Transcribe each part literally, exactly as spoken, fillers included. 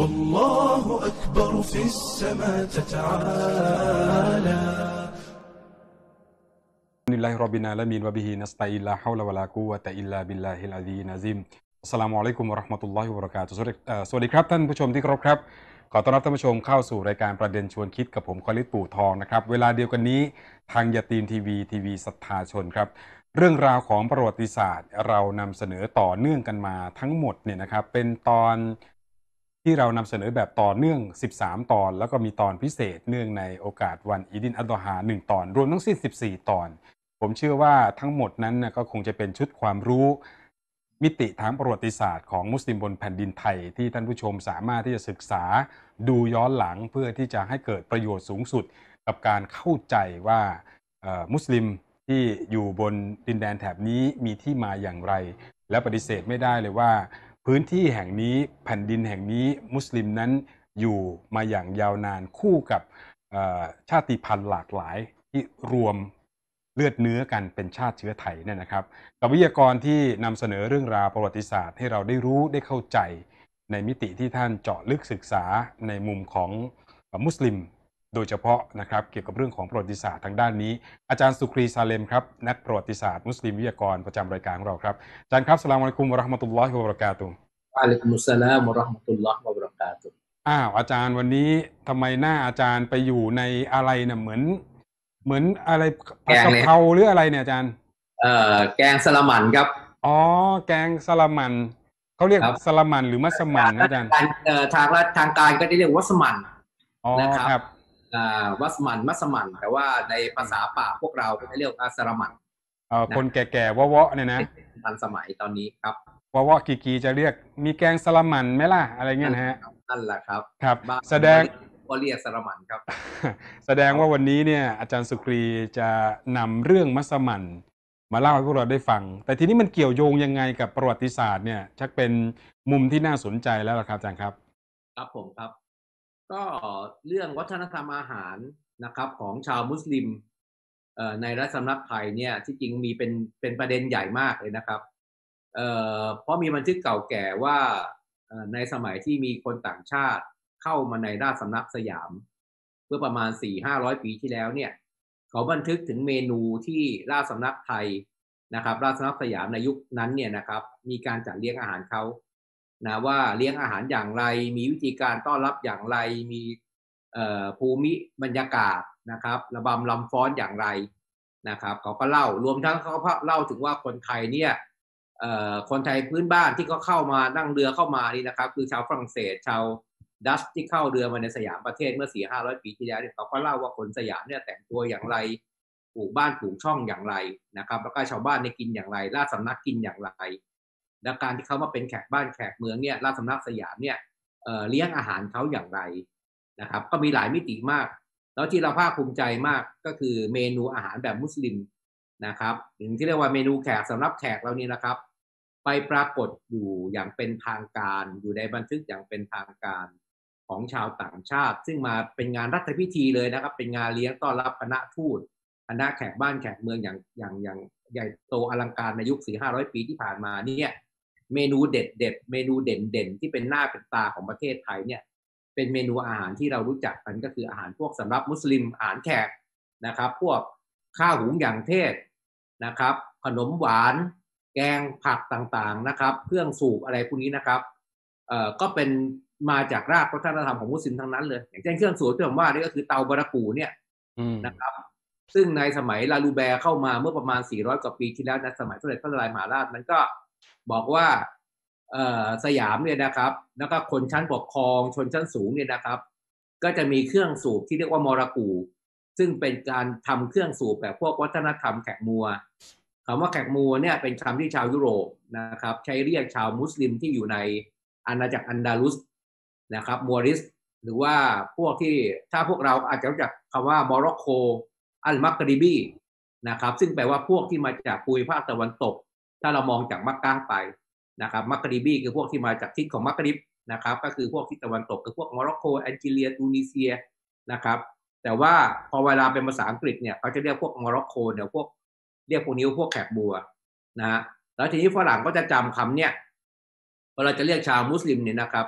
والله أكبر في السماء تتعالى الحمد لله رب العالمين وبه نستعين لا حول ولا قوة إلا بالله العلي العظيمอัสสลามุอะลัยกุมวะเราะห์มะตุลลอฮิวะบะเราะกาตุฮ์สวัสดีเอ่อสวัสดีครับท่านผู้ชมที่เคารพครับขอต้อนรับท่านผู้ชมเข้าสู่รายการประเด็นชวนคิดกับผมคอลิดปู่ทองนะครับเวลาเดียวกันนี้ทางยาตีนทีวีทีวีศรัทธาชนครับเรื่องราวของประวัติศาสตร์เรานำเสนอต่อเนื่องกันมาทั้งหมดเนี่ยนะครับเป็นตอนที่เรานำเสนอแบบต่อเนื่องสิบสามตอนแล้วก็มีตอนพิเศษเนื่องในโอกาสวันอีดินอัฎฎอฮาหนึ่งตอนรวมทั้งสิ้นสิบสี่ตอนผมเชื่อว่าทั้งหมดนั้นนะก็คงจะเป็นชุดความรู้มิติทางประวัติศาสตร์ของมุสลิมบนแผ่นดินไทยที่ท่านผู้ชมสามารถที่จะศึกษาดูย้อนหลังเพื่อที่จะให้เกิดประโยชน์สูงสุดกับการเข้าใจว่ามุสลิมที่อยู่บนดินแดนแถบนี้มีที่มาอย่างไรและปฏิเสธไม่ได้เลยว่าพื้นที่แห่งนี้แผ่นดินแห่งนี้มุสลิมนั้นอยู่มาอย่างยาวนานคู่กับชาติพันธุ์หลากหลายที่รวมเลือดเนื้อกันเป็นชาติเชื้อไทยเนี่ยนะครับกับวิทยากรที่นำเสนอเรื่องราวประวัติศาสตร์ให้เราได้รู้ได้เข้าใจในมิติที่ท่านเจาะลึกศึกษาในมุมของมุสลิมโดยเฉพาะนะครับเกี่ยวกับเรื่องของประวัติศาสตร์ทางด้านนี้อาจารย์สุครีซาเลมครับนักประวัติศาสตร์มุสลิมวิทยากรประจำรายการของเราครับอาจารย์ครับอัสสลามุอะลัยกุมวะเราะห์มะตุลลอฮิวะบะเราะกาตุฮ์วะอะลัยกุมุสสลามวะเราะห์มะตุลลอฮิวะบะเราะกาตุฮ์อ้าวอาจารย์วันนี้ทำไมหน้าอาจารย์ไปอยู่ในอะไรเนี่ยเหมือนเหมือนอะไรผัดกะเพราหรืออะไรเนี่ยอาจารย์เอ่อแกงสลัมมันครับอ๋อแกงสลัมมันเขาเรียกสลัมมันหรือมัสมั่นนะอาจารย์เอ่อทางทางการก็ได้เรียกวัสมันนะครับอ่าวัสมันมัสมันแต่ว่าในภาษาป่าพวกเราก็จะเรียกว่าสลัมมันเอ่อคนแก่ๆวะๆเนี่ยนะทันสมัยตอนนี้ครับวะๆกีๆจะเรียกมีแกงสลัมมันไหมล่ะอะไรเงี้ยนะฮะนั่นแหละครับครับแสดงก็เรียกสลัมมันครับแสดงว่าวันนี้เนี่ยอาจารย์สุครีจะนำเรื่องมัสมั่นมาเล่าให้พวกเราได้ฟังแต่ทีนี้มันเกี่ยวโยงยังไงกับประวัติศาสตร์เนี่ยชักเป็นมุมที่น่าสนใจแล้วล่ะครับอาจารย์ครับครับผมครับก็เรื่องวัฒนธรรมอาหารนะครับของชาวมุสลิมในรัฐสำนักไทยเนี่ยที่จริงมีเป็นเป็นประเด็นใหญ่มากเลยนะครับเอ่อเพราะมีบันทึกเก่าแก่ว่าในสมัยที่มีคนต่างชาติเข้ามาในราชสำนักสยามเมื่อประมาณ สี่ถึงห้าร้อย ปีที่แล้วเนี่ยเขาบันทึกถึงเมนูที่ราชสำนักไทยนะครับราชสำนักสยามในยุคนั้นเนี่ยนะครับมีการจัดเลี้ยงอาหารเขานะว่าเลี้ยงอาหารอย่างไรมีวิธีการต้อนรับอย่างไรมีภูมิบรรยากาศนะครับระบำลำฟ้อนอย่างไรนะครับเขาก็เล่ารวมทั้งเขาเล่าถึงว่าคนไทยเนี่ยคนไทยพื้นบ้านที่เขาเข้ามานั่งเรือเข้ามานี่นะครับคือชาวฝรั่งเศสชาวดัชที่เข้าเรือมาในสยามประเทศเมื่อ สี่ถึงห้าร้อย ปีที่แล้วเขาก็เล่าว่าคนสยามเนี่ยแต่งตัวอย่างไรปลูกบ้านปลูกช่องอย่างไรนะครับแล้วก็ชาวบ้านเนี่ยกินอย่างไรราชสำนักกินอย่างไรและการที่เขามาเป็นแขกบ้านแขกเมืองเนี่ยราชสำนักสยามเนี่ย เอ่อ เลี้ยงอาหารเขาอย่างไรนะครับก็มีหลายมิติมากแล้วที่เราภาคภูมิใจมากก็คือเมนูอาหารแบบมุสลิมนะครับอย่างที่เรียกว่าเมนูแขกสำหรับแขกเรานี่นะครับไปปรากฏอยู่อย่างเป็นทางการอยู่ในบันทึกอย่างเป็นทางการของชาวต่างชาติซึ่งมาเป็นงานรัฐพิธีเลยนะครับเป็นงานเลี้ยงต้อนรับคณะทูตคณะแขกบ้านแขกเมืองอย่างอย่างอย่างใหญ่โตอลังการในยุค สี่ถึงห้าร้อย ปีที่ผ่านมาเนี่ยเมนูเด็ดเด็ดเมนูเด่นเด่นที่เป็นหน้าเป็นตาของประเทศไทยเนี่ยเป็นเมนูอาหารที่เรารู้จักกันก็คืออาหารพวกสำหรับมุสลิมอาหารแขกนะครับพวกข้าวหุงอย่างเทศนะครับขนมหวานแกงผักต่างๆนะครับเครื่องสูบอะไรพวกนี้นะครับเอ่อก็เป็นมาจากรากวัฒนธรรมของมุสลิมทั้งนั้นเลยอย่างเช่นเครื่องสูบที่ผมว่านี่ก็คือเตาบารากูเนี่ยนะครับซึ่งในสมัยลาลูแบร์เข้ามาเมื่อประมาณสี่ร้อยกว่าปีที่แล้วในสมัยสมเด็จพระนารายณ์มหาราชมันก็บอกว่าสยามเนี่ยนะครับแล้วก็คนชั้นปกครองชนชั้นสูงเนี่ยนะครับก็จะมีเครื่องสูบที่เรียกว่ามอรากูซึ่งเป็นการทำเครื่องสูบแบบพวกวัฒนธรรมแขกมัวคำว่าแขกมัวเนี่ยเป็นคำที่ชาวยุโรปนะครับใช้เรียกชาวมุสลิมที่อยู่ในอาณาจักรอันดาลุสนะครับมัวริสหรือว่าพวกที่ถ้าพวกเราอาจจะรู้จักคำว่าโมร็อกโกอัลมักริบีนะครับซึ่งแปลว่าพวกที่มาจากภูมิภาคตะวันตกถ้าเรามองจากมักกะฮ์ไปนะครับมักริบีคือพวกที่มาจากทิศของมักริบนะครับก็คือพวกที่ตะวันตกคือพวกโมร็อกโกแอลจีเรียตูนิเซียนะครับแต่ว่าพอเวลาเป็นภาษาอังกฤษเนี่ยเขาจะเรียกพวกโมร็อกโกเนี่ยพวกเรียกพวกนี้พวกแขกบัวนะฮะแล้วทีนี้ฝรั่งก็จะจำคำเนี่ยเวลาจะเรียกชาวมุสลิมเนี่ยนะครับ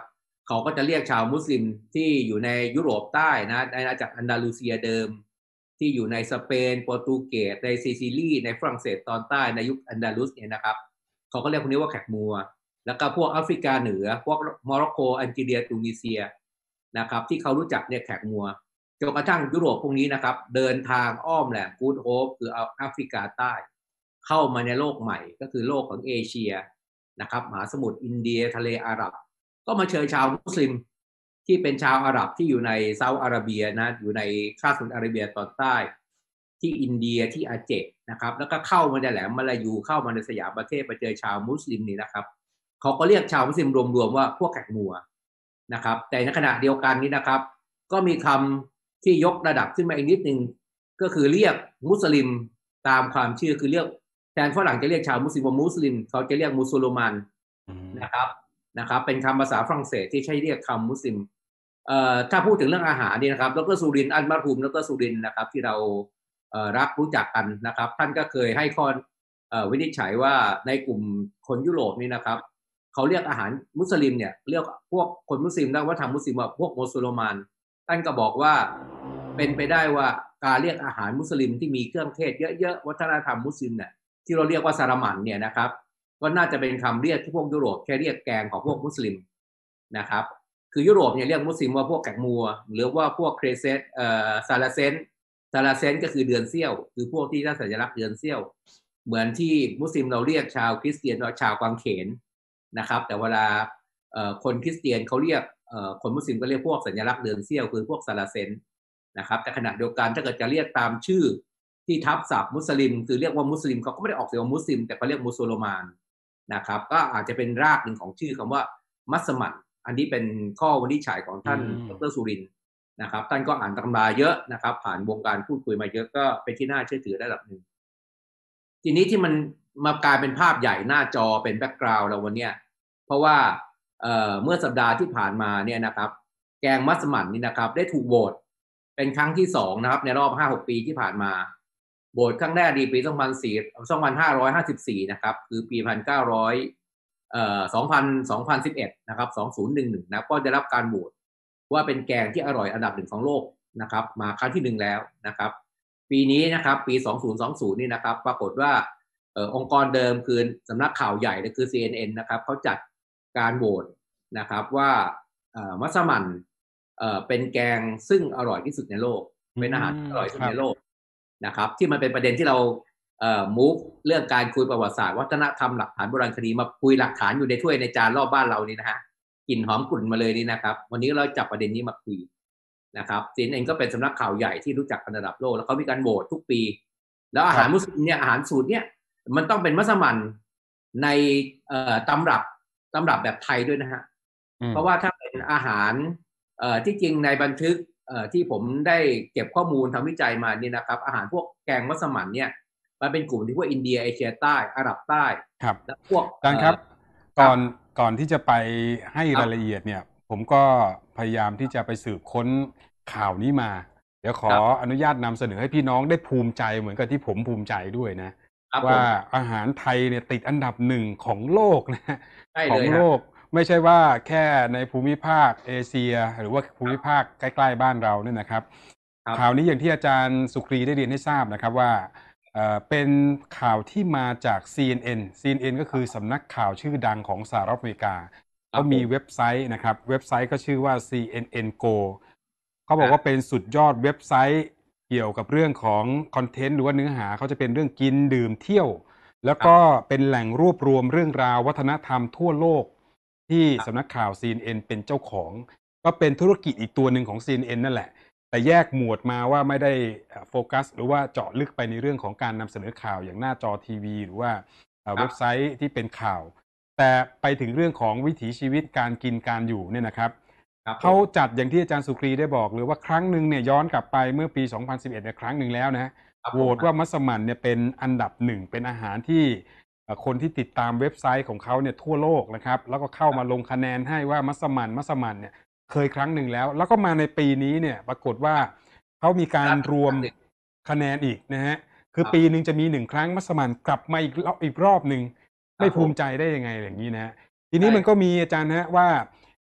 เขาก็จะเรียกชาวมุสลิมที่อยู่ในยุโรปใต้นะในอาณาจักรอันดาลูเซียเดิมที่อยู่ในสเปนโปรตุเกสในซิซิลีในฝรั่งเศสตอนใต้ในยุคอันดาลุสเนี่ยนะครับเขาก็เรียกพวกนี้ว่าแขกมัวแล้วก็พวกแอฟริกาเหนือพวกโมร็อกโกอัลจีเรียตูนิเซียนะครับที่เขารู้จักเนี่ยแขกมัวจนกระทั่งยุโรปพวกนี้นะครับเดินทางอ้อมแหลมกูดโฮปคือแอฟริกาใต้เข้ามาในโลกใหม่ก็คือโลกของเอเชียนะครับมหาสมุทรอินเดียทะเลอาหรับก็มาเชิญชาวมุสลิมที่เป็นชาวอาหรับที่อยู่ในซาอุอาระเบียนะอยู่ในคาบสมุทรอาระเบียตอนใต้ที่อินเดียที่อาเจกนะครับแล้วก็เข้ามาในแหลมมาลายูเข้ามาในสยามประเทศมาเจอชาวมุสลิมนี่นะครับเขาก็เรียกชาวมุสลิมรวมๆว่าพวกแขกมัวนะครับแต่ในขณะเดียวกันนี้นะครับก็มีคำที่ยกระดับขึ้นมาอีกนิดนึงก็คือเรียกมุสลิมตามความชื่อคือเรียกแทนฝรั่งจะเรียกชาวมุสลิมว่ามุสลิมเขาจะเรียกมุสลิมันนะครับนะครับเป็นคำภาษาฝรั่งเศสที่ใช้เรียกคำมุสลิมเอ่อถ้าพูดถึงเรื่องอาหารนี่นะครับดรสุรินทร์อัลมารูมดรสุรินทร์นะครับที่เราเอ่อรักรู้จักกันนะครับท่านก็เคยให้ข้อเอ่อวินิจฉัยว่าในกลุ่มคนยุโรปนี่นะครับเขาเรียกอาหารมุสลิมเนี่ยเรียกพวกคนมุสลิมและวัฒนธรรมมุสลิมว่าพวกมุสลิมันท่านก็บอกว่าเป็นไปได้ว่าการเรียกอาหารมุสลิมที่มีเครื่องเทศเยอะๆวัฒนธรรมมุสลิมเนี่ยที่เราเรียกว่าซารามันเนี่ยนะครับก็น่าจะเป็นคำเรียกที่พวกยุโรปแค่เรียกแกงของพวกมุสลิมนะครับคือยุโรปเนี่ยเรียกมุสลิมว่าพวกแขกมัวหรือว่าพวกเครเซนเอ่อซาลาเซนซาลาเซนก็คือเดือนเสี้ยวคือพวกที่ได้สัญลักษณ์เดือนเสี้ยวเหมือนที่มุสลิมเราเรียกชาวคริสเตียนว่าชาวกวางเขนนะครับแต่เวลาเอ่อคนคริสเตียนเขาเรียกเอ่อคนมุสลิมก็เรียกพวกสัญลักษณ์เดือนเสี้ยวคือพวกซาลาเซนนะครับแต่ขณะเดียวกันถ้าเกิดจะเรียกตามชื่อที่ทับศัพท์มุสลิมคือเรียกว่ามุสลิมเขาก็ไม่ได้ออกเสียงว่ามุสลิมแต่เขาเรียกมุสลิมานนะครับก็อาจจะเป็นรากหนึ่งของชื่อคำว่ามัสมั่นอันนี้เป็นข้อวินิจฉัยของท่านดรสุรินทร์นะครับท่านก็อ่านตำราเยอะนะครับผ่านวงการพูดคุยมาเยอะก็เป็นที่น่าเชื่อถือระดับหนึ่งทีนี้ที่มันมากลายเป็นภาพใหญ่หน้าจอเป็นแบ็กกราวด์เราวันนี้เพราะว่าเอ่อเมื่อสัปดาห์ที่ผ่านมาเนี่ยนะครับแกงมัสมั่นนี่นะครับได้ถูกโหวตเป็นครั้งที่สองนะครับในรอบ ห้าหก ปีที่ผ่านมาโหวตครั้งแรกดีปีสองพันห้าร้อยห้าสิบสี่นะครับคือปีหนึ่งพันเก้าร้อยเอ่อสองพัน สองพันสิบเอ็ดนะครับสองพันสิบเอ็ดนะก็ได้รับการโหวตว่าเป็นแกงที่อร่อยอันดับหนึ่งของโลกนะครับมาครั้งที่หนึ่งแล้วนะครับปีนี้นะครับปีสองพันยี่สิบนี่นะครับปรากฏว่าเอ่อองค์กรเดิมคือสำนักข่าวใหญ่เลยคือ ซี เอ็น เอ็น นะครับเขาจัดการโหวตนะครับว่าเอ่อมัสมั่นเอ่อเป็นแกงซึ่งอร่อยที่สุดในโลกเป็นอาหารที่อร่อยที่สุดในโลกนะครับที่มันเป็นประเด็นที่เราเอ่อ move เรื่องการคุยประวัติศาสตร์วัฒนธรรมหลักฐานโบราณคดีมาคุยหลักฐานอยู่ในถ้วยในจานรอบบ้านเรานี่นะฮะกลิ่นหอมกลุ่นมาเลยนี่นะครับวันนี้เราจับประเด็นนี้มาคุยนะครับซี เอ็น เอ็น ก็เป็นสำนักข่าวใหญ่ที่รู้จักกันระดับโลกแล้วเขามีการโหวตทุกปีแล้วอาหารมุสลิมเนี่ยอาหารสูตรเนี่ยมันต้องเป็นมัสมั่นในเอ่อตำรับตำรับแบบไทยด้วยนะฮะเพราะว่าถ้าเป็นอาหารเอ่อที่จริงในบันทึกเอ่อที่ผมได้เก็บข้อมูลทำวิจัยมานี่นะครับอาหารพวกแกงมัสมั่นเนี่ยมันเป็นกลุ่มที่พวกอินเดียเอเชียใต้อาหรับใต้ครับและพวกอาจารย์ครับก่อนก่อนที่จะไปให้รายละเอียดเนี่ยผมก็พยายามที่จะไปสืบค้นข่าวนี้มาเดี๋ยวขออนุญาตนำเสนอให้พี่น้องได้ภูมิใจเหมือนกับที่ผมภูมิใจด้วยนะว่าอาหารไทยเนี่ยติดอันดับหนึ่งของโลกนะของโลกไม่ใช่ว่าแค่ในภูมิภาคเอเชียหรือว่าภูมิภาคใกล้ๆบ้านเราเนี่ยนะครับข่าวนี้อย่างที่อาจารย์สุกรีได้เรียนให้ทราบนะครับว่าเอ่อเป็นข่าวที่มาจาก ซี เอ็น เอ็น ซี เอ็น เอ็น ก็คือสำนักข่าวชื่อดังของสหรัฐอเมริกาเขามีเว็บไซต์นะครับเว็บไซต์ก็ชื่อว่า ซี เอ็น เอ็น Go เขาบอกว่าเป็นสุดยอดเว็บไซต์เกี่ยวกับเรื่องของคอนเทนต์หรือว่าเนื้อหาเขาจะเป็นเรื่องกินดื่มเที่ยวแล้วก็เป็นแหล่งรวบรวมเรื่องราววัฒนธรรมทั่วโลกที่สำนักข่าว ซี เอ็น เอ็น เป็นเจ้าของก็เป็นธุรกิจอีกตัวหนึ่งของ ซี เอ็น เอ็น นั่นแหละแต่แยกหมวดมาว่าไม่ได้โฟกัสหรือว่าเจาะลึกไปในเรื่องของการนำเสนอข่าวอย่างหน้าจอทีวีหรือว่าเว็บไซต์ที่เป็นข่าวแต่ไปถึงเรื่องของวิถีชีวิตการกินการอยู่เนี่ยนะครับเขาจัดอย่างที่อาจารย์สุกรีได้บอกหรือว่าครั้งหนึ่งเนี่ยย้อนกลับไปเมื่อปีสองพันสิบเอ็ดเนี่ยครั้งหนึ่งแล้วนะโหวตว่ามัสมั่นเนี่ยเป็นอันดับหนึ่งเป็นอาหารที่คนที่ติดตามเว็บไซต์ของเขาเนี่ยทั่วโลกนะครับแล้วก็เข้ามาลงคะแนนให้ว่ามัสมั่นมัสมั่นเนี่ยเคยครั้งหนึ่งแล้วแล้วก็มาในปีนี้เนี่ยปรากฏว่าเขามีการรวมคะแนนอีกนะฮะคือปีหนึ่งจะมีหนึ่งครั้งมัสมั่นกลับมาอีกรอบอีกรอบหนึ่งไม่ภูมิใจได้ยังไงอย่างนี้นะทีนี้มันก็มีอาจารย์ฮะว่า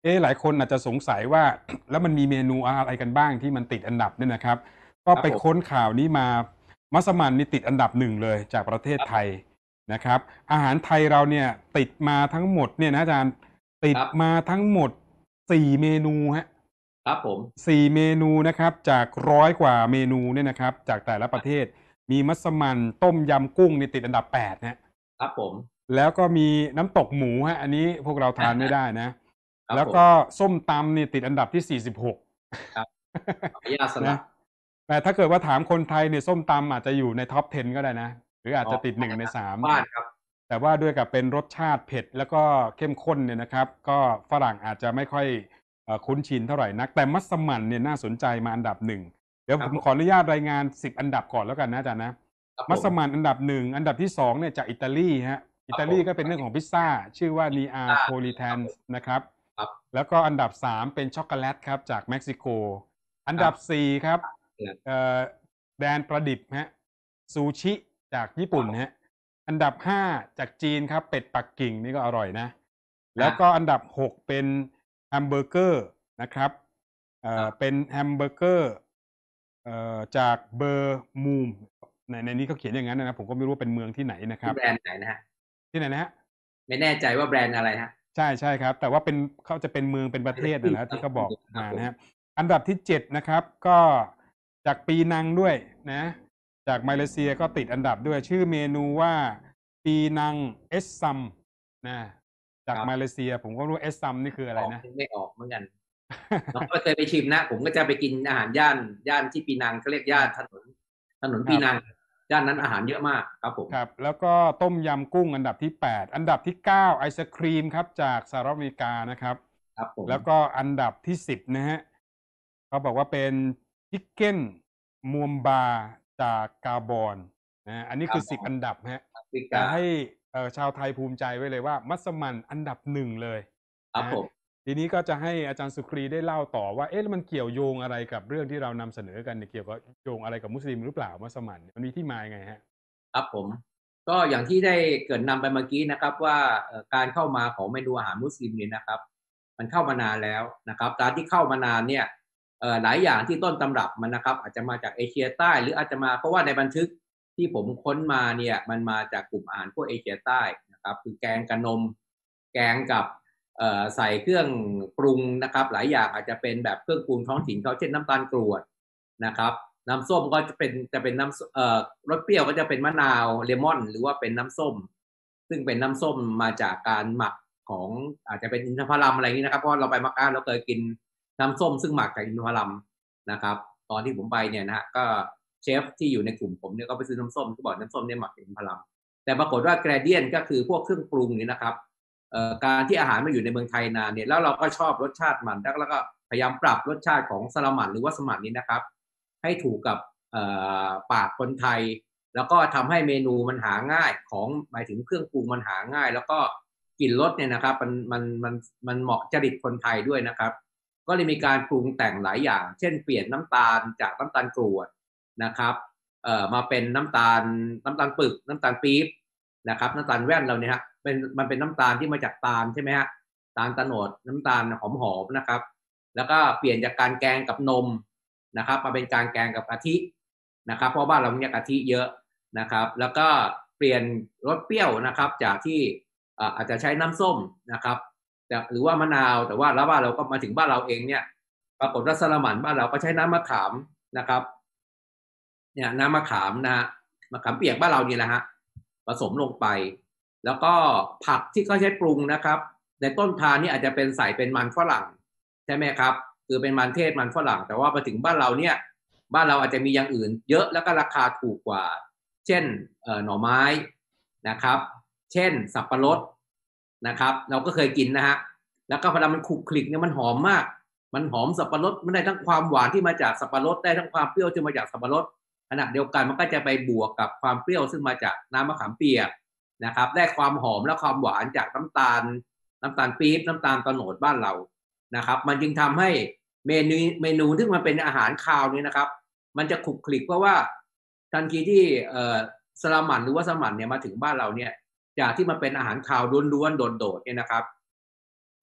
เอ๊ะหลายคนอาจจะสงสัยว่า แล้วมันมีเมนูอะไรกันบ้างที่มันติดอันดับเนี่ยนะครับก็ไปค้นข่าวนี้มามัสมั่นนี่ติดอันดับหนึ่งเลยจากประเทศไทยนะครับอาหารไทยเราเนี่ยติดมาทั้งหมดเนี่ยนะอาจารย์ติดมาทั้งหมดสี่เมนูฮะครับผมสี่เมนูนะครับจากร้อยกว่าเมนูเนี่ยนะครับจากแต่ละประเทศมีมัสมั่นต้มยำกุ้งนี่ติดอันดับแปดนะครับผมแล้วก็มีน้ำตกหมูฮะอันนี้พวกเราทานไม่ได้นะครับแล้วก็ส้มตำนี่ติดอันดับที่สี่สิบหกครับขออนุญาตสลันะบแต่ถ้าเกิดว่าถามคนไทยเนี่ยส้มตำอาจจะอยู่ในท็อปสิบก็ได้นะหรืออาจจะติดหนึ่งในสามบ้านครับแต่ว่าด้วยกับเป็นรสชาติเผ็ดแล้วก็เข้มข้นเนี่ยนะครับก็ฝรั่งอาจจะไม่ค่อยเอ่อคุ้นชินเท่าไหร่นักแต่มัสมั่นเนี่ยน่าสนใจมาอันดับหนึ่งเดี๋ยวผมขออนุญาตรายงานสิบอันดับก่อนแล้วกันนะอาจารย์นะมัสมั่นอันดับหนึ่งอันดับที่สองเนี่ยจากอิตาลีฮะอิตาลีก็เป็นเรื่องของพิซซ่าชื่อว่านีอาโพลิแทนนะครับแล้วก็อันดับสามเป็นช็อกโกแลตครับจากเม็กซิโกอันดับสี่ครับเอ่อแดนประดิบฮะซูชิจากญี่ปุ่นฮะอันดับห้าจากจีนครับเป็ดปักกิ่งนี่ก็อร่อยนะแล้วก็อันดับหกเป็นแฮมเบอร์เกอร์นะครับเอ่อเป็นแฮมเบอร์เกอร์เอ่อจากเบอร์มูมในในนี้เขาเขียนอย่างนั้นนะผมก็ไม่รู้เป็นเมืองที่ไหนนะครับแบรนด์ไหนนะฮะที่ไหนนะฮะไม่แน่ใจว่าแบรนด์อะไรฮะใช่ใช่ครับแต่ว่าเป็นเขาจะเป็นเมืองเป็นประเทศนะนะที่เขาบอกมานะฮะอันดับที่เจ็ดนะครับก็จากปีนังด้วยนะจากมาเลเซียก็ติดอันดับด้วยชื่อเมนูว่าปีนังเอสซัมนะจากมาเลเซียผมก็รู้เอสซัมนี่คืออะไรนะไม่ออกเหมือนกันเราก็เคยไปชิมนะผมก็จะไปกินอาหารย่านย่านที่ปีนังเขาเรียกย่านถนนถนนปีนังย่านนั้นอาหารเยอะมากครับผมครับแล้วก็ต้มยำกุ้งอันดับที่แปดอันดับที่เก้าไอศครีมครับจากสหรัฐอเมริกานะครับครับผมแล้วก็อันดับที่สิบนะฮะเขาบอกว่าเป็นชิคเก้นมูมบาจากกาบอนนะอันนี้คือสิบอันดับฮะแต่ให้ชาวไทยภูมิใจไว้เลยว่ามัสมั่นอันดับหนึ่งเลยครับผมทีนี้ก็จะให้อาจารย์สุครีได้เล่าต่อว่าเอ๊ะแล้วมันเกี่ยวโยงอะไรกับเรื่องที่เรานำเสนอกันเกี่ยวกับโยงอะไรกับมุสลิมหรือเปล่ามัสมั่นมันมีที่มาไงฮะครับผมก็อย่างที่ได้เกิดนำไปเมื่อกี้นะครับว่าการเข้ามาของเมนูอาหารมุสลิมเนี่ยนะครับมันเข้ามานานแล้วนะครับการที่เข้ามานานเนี่ยหลายอย่างที่ต้นตำรับมันนะครับอาจจะมาจากเอเชียใต้หรืออาจจะมาเพราะว่าในบันทึกที่ผมค้นมาเนี่ยมันมาจากกลุ่มอาหารพวกเอเชียใต้นะครับคือแกงกระนมแกงกับใส่เครื่องปรุงนะครับหลายอย่างอาจจะเป็นแบบเครื่องปรุงท้องถิ่นเขาเช่นน้ำตาลกรวดนะครับน้ำส้มก็จะเป็นจะเป็นน้ำเอ่อรสเปรี้ยวก็จะเป็นมะนาวเลมอนหรือว่าเป็นน้ำส้มซึ่งเป็นน้ำส้มมาจากการหมักของอาจจะเป็นอินทผลัมอะไรอย่างนี้นะครับเพราะเราไปมักกะเราเคยกินน้ำส้มซึ่งหมักจากอินทผลัมนะครับตอนที่ผมไปเนี่ยนะฮะก็เชฟที่อยู่ในกลุ่มผมเนี่ยก็ไปซื้อน้ำส้มที่บอกน้ำส้มเนี่ยหมักจากอินทผลัมแต่ปรากฏว่าแกรเดียนก็คือพวกเครื่องปรุงนี่นะครับการที่อาหารมาอยู่ในเมืองไทยนานเนี่ยแล้วเราก็ชอบรสชาติมันแล้วก็พยายามปรับรสชาติของสลัมมันหรือว่าสมันนี้นะครับให้ถูกกับปากคนไทยแล้วก็ทำให้เมนูมันหาง่ายของหมายถึงเครื่องปรุงมันหาง่ายแล้วก็กลิ่นรสเนี่ยนะครับมันมันมันมันเหมาะจริตคนไทยด้วยนะครับก็เลยมีการปรุงแต่งหลายอย่างเช่นเปลี่ยนน้ำตาลจากน้ำตาลกรวดนะครับเอ่อมาเป็นน้ำตาลน้ำตาลปึกน้ำตาลปี๊บนะครับน้ำตาลแว่นเราเนี่ยฮะเป็นมันเป็นน้ำตาลที่มาจากตาลใช่ไหมฮะตาลตะโนดน้ำตาลหอมๆนะครับแล้วก็เปลี่ยนจากการแกงกับนมนะครับมาเป็นการแกงกับกะทินะครับเพราะบ้านเราเนี่ยกะทิเยอะนะครับแล้วก็เปลี่ยนรสเปรี้ยวนะครับจากที่อาจจะใช้น้ำส้มนะครับหรือว่ามะนาวแต่ว่าแล้วบ้านเราก็มาถึงบ้านเราเองเนี่ยปรากฏว่าสลัมมันบ้านเราก็ใช้น้ำมะขามนะครับเนี่ยน้ำมะขามนะฮะมะขามเปียกบ้านเรานี่แหละฮะผสมลงไปแล้วก็ผักที่เขาใช้ปรุงนะครับในต้นทานนี่อาจจะเป็นใส่เป็นมันฝรั่งใช่ไหมครับคือเป็นมันเทศมันฝรั่งแต่ว่าพอถึงบ้านเราเนี่ยบ้านเราอาจจะมีอย่างอื่นเยอะแล้วก็ราคาถูกกว่าเช่นหน่อไม้นะครับเช่นสับปะรดนะครับเราก็เคยกินนะฮะแล้วก็พอมันคลุกคลิกเนี่ยมันหอมมากมันหอมสับปะรดมันได้ทั้งความหวานที่มาจากสับปะรดได้ทั้งความเปรี้ยวที่มาจากสับปะรดขณะเดียวกันมันก็จะไปบวกกับความเปรี้ยวซึ่งมาจากน้ำมะขามเปียกนะครับได้ความหอมและความหวานจากน้ำตาลน้ำตาลปี๊บน้ำตาลตะโนดบ้านเรานะครับมันจึงทำให้เมนูเมนูที่มันเป็นอาหารคาวนี่นะครับมันจะคลุกคลิกเพราะว่าทันทีที่สลัมมันหรือว่าสมันเนี่ยมาถึงบ้านเราเนี่ยจากที่มันเป็นอาหารคาวล้วนๆโดดๆเนี่ยนะครับ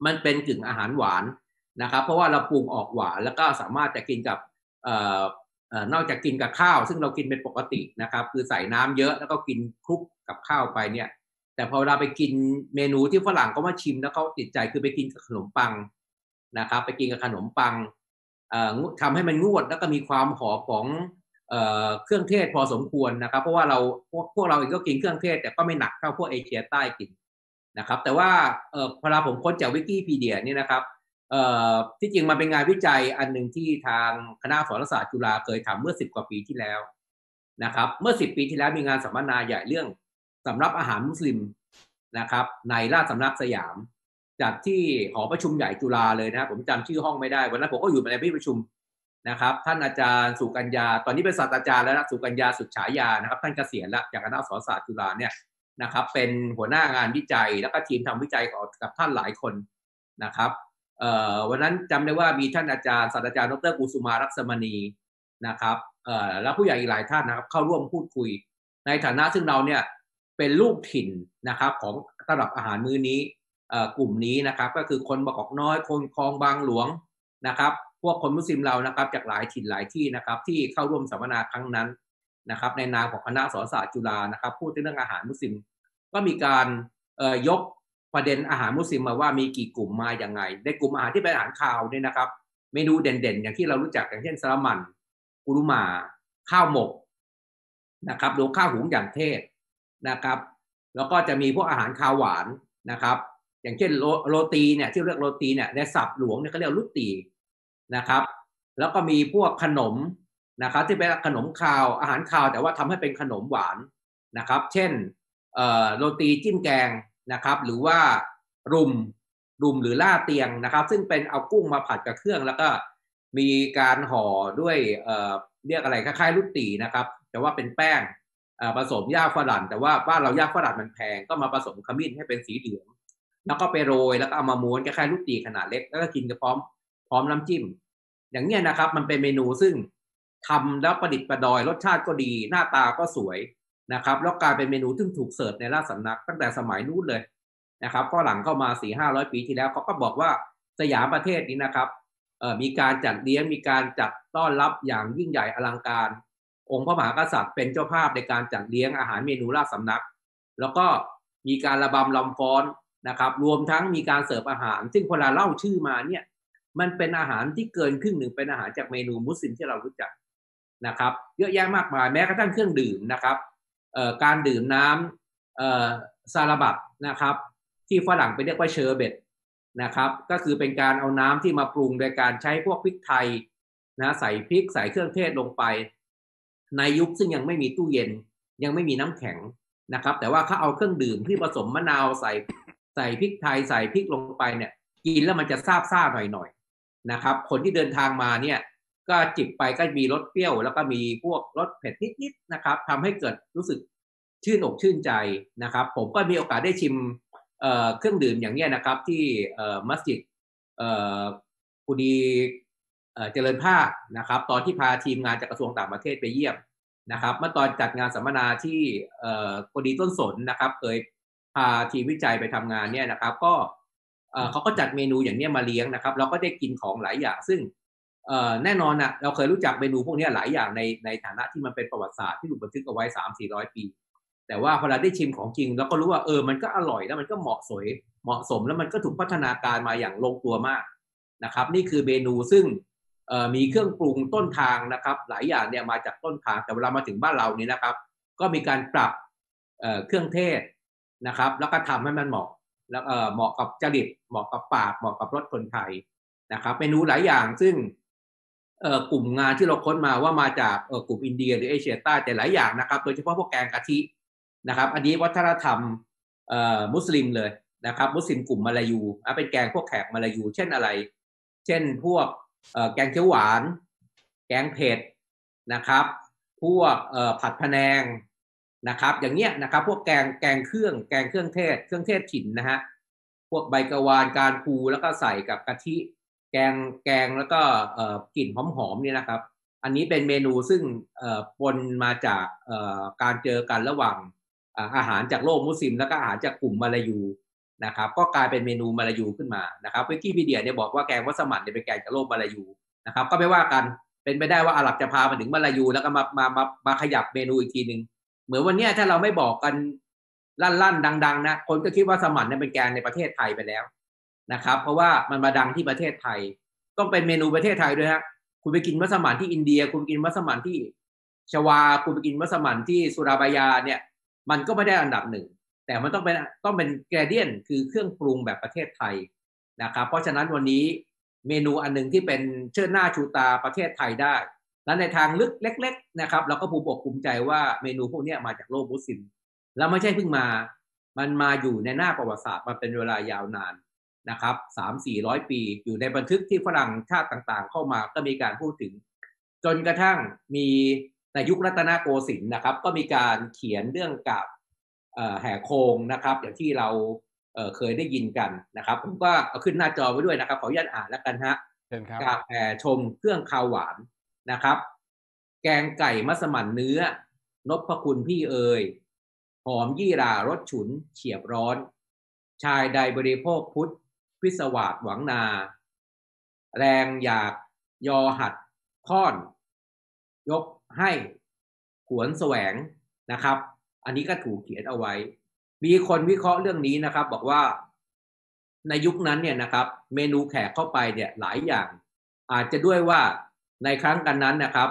มันเป็นกึ่งอาหารหวานนะครับเพราะว่าเราปรุงออกหวานแล้วก็สามารถจะกินกับเอ่อเอ่อนอกจากกินกับข้าวซึ่งเรากินเป็นปกตินะครับคือใส่น้ำเยอะแล้วก็กินคลุกกับข้าวไปเนี่ยแต่พอเราไปกินเมนูที่ฝรั่งเขามาชิมแล้วเขาติดใจคือไปกินกับขนมปังนะครับไปกินกับขนมปังเอ่อทำให้มันงวดแล้วก็มีความหอมของเอ่อเครื่องเทศพอสมควรนะครับเพราะว่าเราพวกพวกเราเองก็กินเครื่องเทศแต่ก็ไม่หนักเท่าพวกเอเชียใต้กินนะครับแต่ว่าเอ่อพอผมค้นจากวิกิพีเดียนี่นะครับเอ่อที่จริงมันเป็นงานวิจัยอันหนึ่งที่ทางคณะอักษรศาสตร์จุฬาเคยทำเมื่อสิบกว่าปีที่แล้วนะครับเมื่อสิบปีที่แล้วมีงานสัมมนาใหญ่เรื่องสำรับอาหารมุสลิมนะครับในราชสำนักสยามจัดที่หอประชุมใหญ่จุฬาเลยนะผมจำชื่อห้องไม่ได้วันนั้นผมก็อยู่ในที่ประชุมนะครับท่านอาจารย์สุกัญญาตอนนี้เป็นศาสตราจารย์แล้วนะสุกัญญาสุดฉายานะครับท่านเกษียณแล้วจากคณะอักษรศาสตร์จุฬาเนี่ยนะครับเป็นหัวหน้างานวิจัยแล้วก็ทีมทำวิจัยกับท่านหลายคนนะครับเอ่อวันนั้นจำได้ว่ามีท่านอาจารย์ศาสตราจารย์ดรกุสุมารักษมณีนะครับเอ่อแล้วผู้ใหญ่อีกหลายท่านนะครับเข้าร่วมพูดคุยในฐานะซึ่งเราเนี่ยเป็นลูกถิ่นนะครับของตำรับอาหารมื้อนี้เอ่อกลุ่มนี้นะครับก็คือคนบางกอกน้อยคนคลองบางหลวงนะครับพวกคนมุสลิมเรานะครับจากหลายถิ่นหลายที่นะครับที่เข้าร่วมสัมมนาครั้งนั้นนะครับในนามของคณะอักษรศาสตร์จุฬานะครับพูดถึงเรื่องอาหารมุสลิมก็มีการเอ่อยกประเด็นอาหารมุสลิมมาว่ามีกี่กลุ่มมาอย่างไงในกลุ่มอาหารที่เป็นอาหารคาวเนี่ยนะครับเมนูเด่นๆอย่างที่เรารู้จักอย่างเช่นสลามันกุรุมาข้าวหมกนะครับหรือข้าวหุงอย่างเทศนะครับแล้วก็จะมีพวกอาหารคาวหวานนะครับอย่างเช่นโรโรตีเนี่ยที่เรียกโรตีเนี่ยในศัพท์หลวงเนี่ยเขาเรียกลุตีนะครับแล้วก็มีพวกขนมนะครับที่เป็นขนมคาวอาหารคาวแต่ว่าทำให้เป็นขนมหวานนะครับเช่นเอ่อโรตีจิ้มแกงนะครับหรือว่ารุมรุมหรือล่าเตียงนะครับซึ่งเป็นเอากุ้งมาผัดกับเครื่องแล้วก็มีการห่อด้วยเอ่อเรียกอะไรคล้ายๆลุตีนะครับแต่ว่าเป็นแป้งผสมหญ้าฝรั่งแต่ว่าบ้านเราหญ้าฝรั่งมันแพงก็มาผสมขมิ้นให้เป็นสีเหลืองแล้วก็ไปโรยแล้วก็เอามาม้วนคล้ายๆลุตีขนาดเล็กแล้วก็กินกับพร้อมพร้อมน้ำจิ้มอย่างนี้นะครับมันเป็นเมนูซึ่งทำแล้วประดิษฐ์ประดอยรสชาติก็ดีหน้าตาก็สวยนะครับแล้วกลายเป็นเมนูที่ถูกเสิร์ฟในราชสำนักตั้งแต่สมัยนู้นเลยนะครับก็หลังเข้ามา สี่ห้าร้อย ปีที่แล้วเขาก็บอกว่าสยามประเทศนี้นะครับมีการจัดเลี้ยงมีการจัดต้อนรับอย่างยิ่งใหญ่อลังการองค์พระมหากษัตริย์เป็นเจ้าภาพในการจัดเลี้ยงอาหารเมนูราชสำนักแล้วก็มีการระบำลำฟ้อนนะครับรวมทั้งมีการเสิร์ฟอาหารซึ่งพอเราเล่าชื่อมาเนี่ยมันเป็นอาหารที่เกินครึ่งหนึ่งเป็นอาหารจากเมนูมุสลิมที่เรารู้จักนะครับเยอะแยะมากมายแม้กระทั่งเครื่องดื่มนะครับการดื่มน้ำซาลาบัตนะครับที่ฝรั่งไปเรียกว่าเชอร์เบตนะครับก็คือเป็นการเอาน้ำที่มาปรุงโดยการใช้พวกพริกไทยนะใส่พริกใส่เครื่องเทศลงไปในยุคซึ่งยังไม่มีตู้เย็นยังไม่มีน้ำแข็งนะครับแต่ว่าเขาเอาเครื่องดื่มที่ผสมมะนาวใส่ใส่พริกไทยใส่พริกลงไปเนี่ยกินแล้วมันจะซาบซ่าหน่อยๆนะครับคนที่เดินทางมาเนี่ยก็จิบไปก็มีรสเปรี้ยวแล้วก็มีพวกรสเผ็ดนิดๆนะครับทำให้เกิดรู้สึกชื่นอกชื่นใจนะครับผมก็มีโอกาสได้ชิมเอ่อเครื่องดื่มอย่างนี้นะครับที่เอ่อมัสยิดเอ่อกุดีเอ่อเจริญภาคนะครับตอนที่พาทีมงานจากกระทรวงต่างประเทศไปเยี่ยมนะครับเมื่อตอนจัดงานสัมมนาที่เอ่อกุดีต้นสนนะครับเคยพาทีมวิจัยไปทำงานเนี่ยนะครับก็เขาก็จัดเมนูอย่างนี้มาเลี้ยงนะครับเราก็ได้กินของหลายอย่างซึ่งแน่นอนนะเราเคยรู้จักเมนูพวกนี้หลายอย่างในในฐานะที่มันเป็นประวัติศาสตร์ที่ถูกบันทึกเอาไว้ สามถึงสี่ร้อย ปีแต่ว่าพอเราได้ชิมของจริงเราก็รู้ว่าเออมันก็อร่อยแล้วมันก็เหมาะสวยเหมาะสมแล้วมันก็ถูกพัฒนาการมาอย่างลงตัวมากนะครับนี่คือเมนูซึ่งมีเครื่องปรุงต้นทางนะครับหลายอย่างเนี่ยมาจากต้นทางแต่เวลามาถึงบ้านเรานี่นะครับก็มีการปรับเครื่องเทศนะครับแล้วก็ทำให้มันเหมาะแล้วเหมาะกับจริตเหมาะกับปากเหมาะกับรสคนไทยนะครับเมนูหลายอย่างซึ่งกลุ่มงานที่เราค้นมาว่ามาจากกลุ่มอินเดียหรือเอเชียใต้แต่หลายอย่างนะครับโดยเฉพาะพวกแกงกะทินะครับอันนี้วัฒนธรรมมุสลิมเลยนะครับมุสลิมกลุ่มมาลายูเป็นแกงพวกแขกมาลายูเช่นอะไรเช่นพวกแกงเขียวหวานแกงเผ็ดนะครับพวกผัดพะแนงนะครับอย่างเงี้ยนะครับพวกแกงแกงเครื่องแกงเครื่องเทศเครื่องเทศถิ่นนะฮะพวกใบกะวานการพูแล้วก็ใส่กับกะทิแกงแกงแล้วก็กลิ่นหอมๆเนี่ยนะครับอันนี้เป็นเมนูซึ่งปนมาจากการเจอกันระหว่างอาหารจากโลกมุสลิมแล้วก็อาหารจากกลุ่มมาลายูนะครับก็กลายเป็นเมนูมาลายูขึ้นมานะครับวิกิพีเดียเนี่ยบอกว่าแกงมัสมั่นเนี่ยเป็นแกงจากโลกมาลายูนะครับก็ไม่ว่ากันเป็นไปได้ว่าอาหรับจะพามาถึงมาลายูแล้วก็มามามามาขยับเมนูอีกทีหนึ่งเหมือนวันนี้ถ้าเราไม่บอกกันลั่นๆดังๆนะคนก็คิดว่าสมั่นเนี่ยเป็นแกงในประเทศไทยไปแล้วนะครับเพราะว่ามันมาดังที่ประเทศไทยต้องเป็นเมนูประเทศไทยด้วยฮะคุณไปกินมัสมั่นที่อินเดียคุณกินมัสมั่นที่ชวาคุณไปกินมัสมั่นที่สุราบายาเนี่ยมันก็ไม่ได้อันดับหนึ่งแต่มันต้องเป็นต้องเป็นแกรเดียนคือเครื่องปรุงแบบประเทศไทยนะครับเพราะฉะนั้นวันนี้เมนูอันหนึ่งที่เป็นเชิดหน้าชูตาประเทศไทยได้และในทางลึกเล็กๆนะครับเราก็ภูมิอกภูมิใจว่าเมนูพวกนี้มาจากโลกมุสลิมแล้วไม่ใช่เพิ่งมามันมาอยู่ในหน้าประวัติศาสตร์มาเป็นเวลายาวนานนะครับสามสี่ร้อยปีอยู่ในบันทึกที่ฝรั่งชาติต่างๆเข้ามาก็มีการพูดถึงจนกระทั่งมีในยุครัตนโกสินทร์นะครับก็มีการเขียนเรื่องกับแห่โคงนะครับอย่างที่เราเเคยได้ยินกันนะครับผมก็เอาขึ้นหน้าจอไว้ด้วยนะครับขออนุญาตอ่านแล้วกันฮะกับแห่ชมเครื่องคาวหวานนะครับแกงไก่มัสมั่นเนื้อนพคุณพี่เอ๋ยหอมยี่รารสฉุนเฉียบร้อนชายใดบริโภคพุทธพิศวาสหวังนาแรงอยากยอหัดค้อนยกให้ขวนแสวงนะครับอันนี้ก็ถูกเขียนเอาไว้มีคนวิเคราะห์เรื่องนี้นะครับบอกว่าในยุคนั้นเนี่ยนะครับเมนูแขกเข้าไปเนี่ยหลายอย่างอาจจะด้วยว่าในครั้งกันนั้นนะครับ